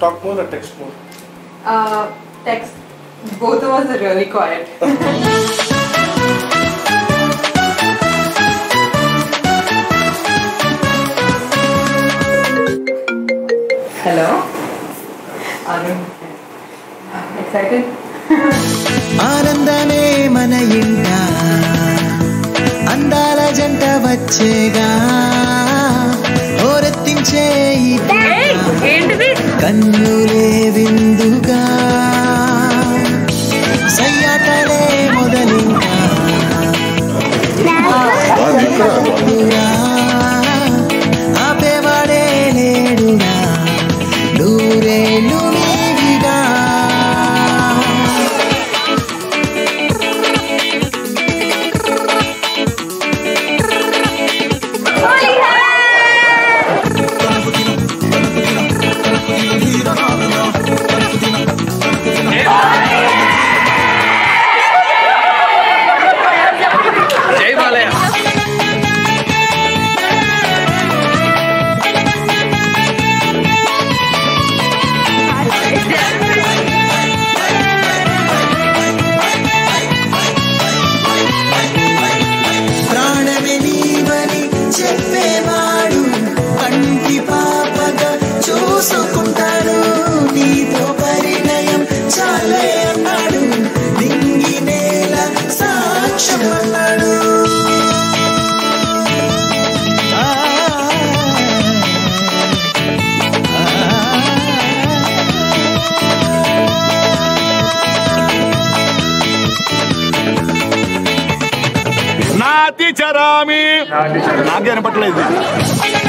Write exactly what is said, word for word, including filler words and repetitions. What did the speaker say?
talk more or text more? Uh, text. Both of us are really quiet. Hello. Arun. Excited? ఆనందమే మన ఇంట అందాల జంట వచ్చేగా ఓరెత్తించే ఏంటిది కన్నులే విందుగా సయ్యాటలే మొదలింకా ఆపేవాడే లేడుగా నూరేళ్ళు నీవిగా చెప్పేవాడు కంటి పాపగా చూసుకుంటాడు నీతో పరిణయం చాలే అన్నాడు దింగి నేల సాక్ష్యం అన్నాడు నాతి చరామి నాకే పట్టలేదు.